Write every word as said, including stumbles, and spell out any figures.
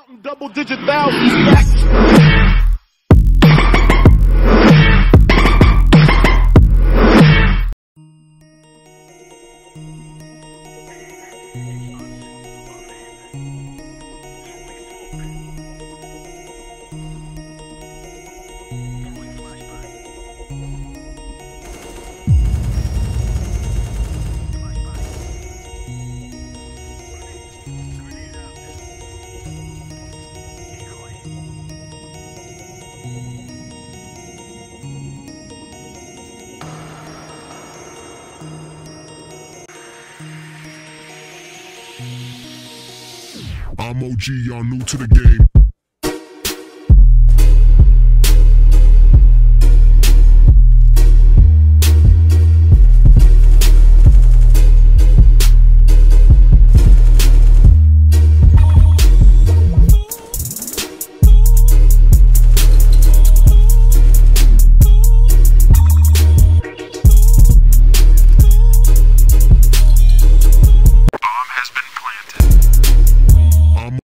Counting double digit thousands stacks. I'm O G, y'all new to the game.